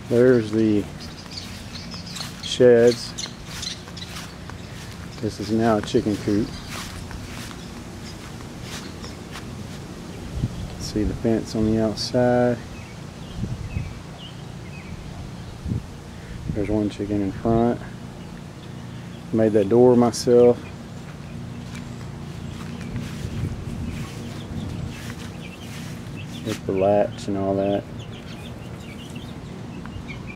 There's the sheds. This is now a chicken coop. See the fence on the outside. There's one chicken in front. Made that door myself. With the latch and all that.